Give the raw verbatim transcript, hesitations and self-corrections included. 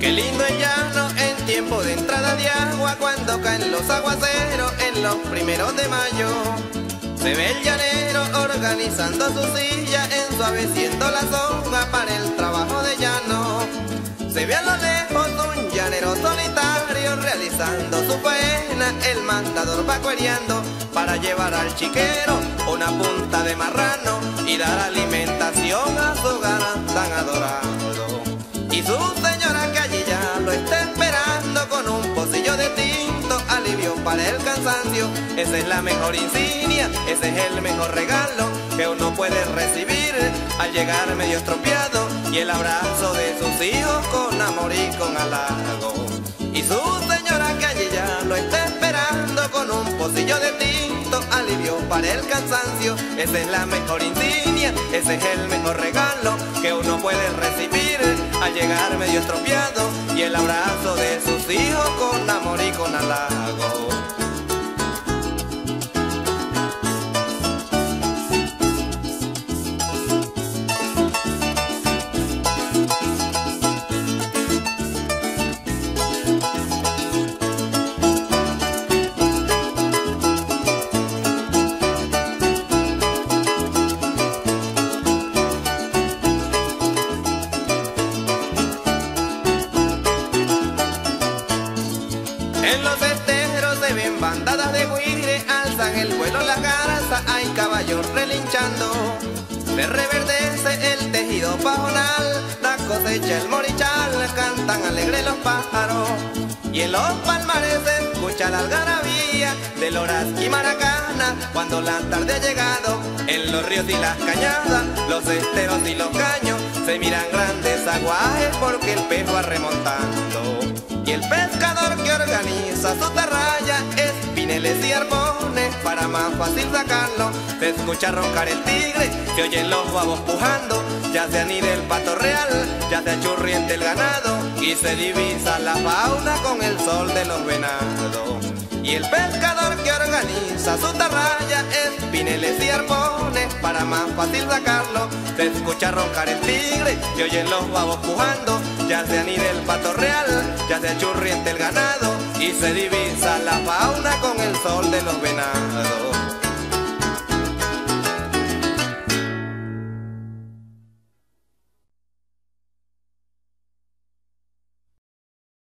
Qué lindo el llano en tiempo de entrada de agua, cuando caen los aguaceros en los primeros de mayo. Se ve el llanero organizando su silla, ensuaveciendo la soga para el trabajo de llano. Se ve a lo lejos un llanero solitario realizando su faena. El mandador va cuereando para llevar al chiquero una punta de marrano y dar alimentación a su hogar tan adorado. Y su señora que allí ya lo está esperando con un pocillo de tinto, alivio para el cansancio. Esa es la mejor insignia, ese es el mejor regalo que uno puede recibir al llegar medio estropeado, y el abrazo de sus hijos con amor y con halago. Y su señora que allí ya lo está esperando con un pocillo de tinto, alivio para el cansancio. Esa es la mejor insignia, ese es el mejor regalo que uno puede recibir al llegar medio estropeado, y el abrazo de sus hijos con amor y con halago. En los esteros se ven bandadas de guire, alzan el vuelo la garza, hay caballos relinchando. Se reverdece el tejido pajonal, la cosecha el morichal, cantan alegre los pájaros. Y en los palmares se escucha la algarabía de loras y maracanas cuando la tarde ha llegado. En los ríos y las cañadas, los esteros y los caños, se miran grandes aguajes porque el pez va remontando. Y el pescador que organiza su tarraya es pineles y arpones para más fácil sacarlo. Se escucha roncar el tigre, se oyen los guavos pujando, ya se anida el pato real, ya se achurriente el ganado, y se divisa la fauna con el sol de los venados. Y el pescador que organiza su tarraya es pineles y arpones para más fácil sacarlo. Se escucha roncar el tigre, se oyen los guavos pujando, ya se anida el pato real, ya se achurriente el ganado, y se divisa la fauna con el sol de los venados.